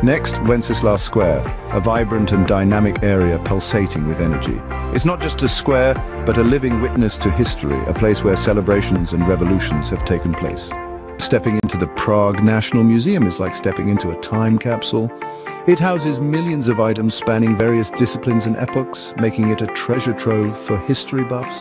Next, Wenceslas Square, a vibrant and dynamic area pulsating with energy. It's not just a square, but a living witness to history, a place where celebrations and revolutions have taken place. Stepping into the Prague National Museum is like stepping into a time capsule. It houses millions of items spanning various disciplines and epochs, making it a treasure trove for history buffs.